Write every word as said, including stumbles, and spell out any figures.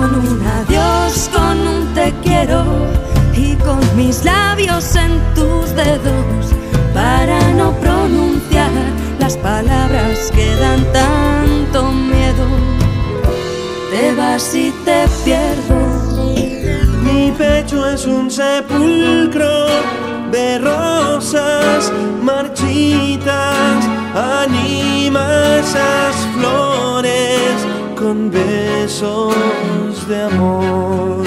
con un adiós, con un te quiero y con mis labios en tus dedos para no pronunciar las palabras que dan tanto miedo. Te vas y te pierdo. Mi pecho es un sepulcro de rosas marchitas. Anima esas flores con besos de amor.